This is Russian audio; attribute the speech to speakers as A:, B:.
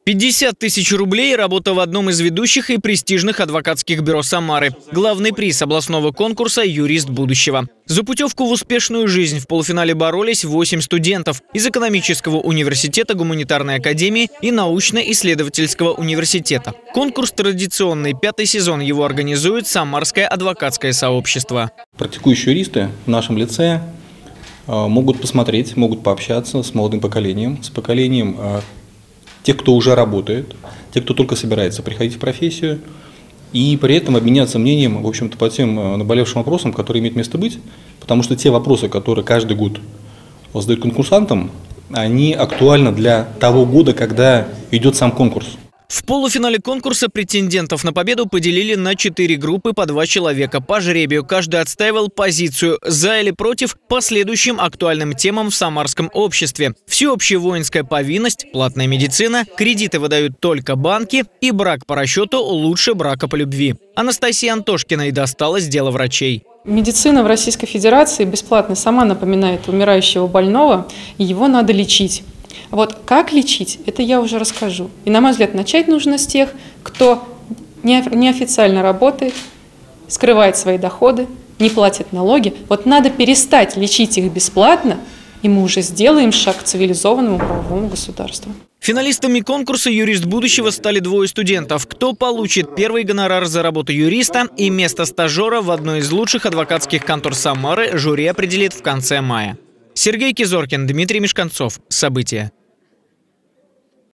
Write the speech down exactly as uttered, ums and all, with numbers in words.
A: пятьдесят тысяч рублей – работа в одном из ведущих и престижных адвокатских бюро Самары. Главный приз областного конкурса «Юрист будущего». За путевку в успешную жизнь в полуфинале боролись восемь студентов из экономического университета, гуманитарной академии и научно-исследовательского университета. Конкурс традиционный, пятый сезон его организует Самарское адвокатское сообщество.
B: Практикующие юристы в нашем лице могут посмотреть, могут пообщаться с молодым поколением, с поколением тех, кто уже работает, тех, кто только собирается приходить в профессию, и при этом обменяться мнением, в общем-то, по тем наболевшим вопросам, которые имеют место быть, потому что те вопросы, которые каждый год задают конкурсантам, они актуальны для того года, когда идет сам конкурс.
A: В полуфинале конкурса претендентов на победу поделили на четыре группы по два человека. По жребию каждый отстаивал позицию «за» или «против» по следующим актуальным темам в самарском обществе. Всеобщая воинская повинность, платная медицина, кредиты выдают только банки и брак по расчету лучше брака по любви. Анастасии Антошкиной досталось дело врачей.
C: Медицина в Российской Федерации бесплатно сама напоминает умирающего больного, и его надо лечить. Вот как лечить, это я уже расскажу. И, на мой взгляд, начать нужно с тех, кто неофициально работает, скрывает свои доходы, не платит налоги. Вот надо перестать лечить их бесплатно, и мы уже сделаем шаг к цивилизованному правовому государству.
A: Финалистами конкурса «Юрист будущего» стали двое студентов. Кто получит первый гонорар за работу юриста и место стажера в одной из лучших адвокатских контор Самары, жюри определит в конце мая. Сергей Кизоркин, Дмитрий Мешканцов. События.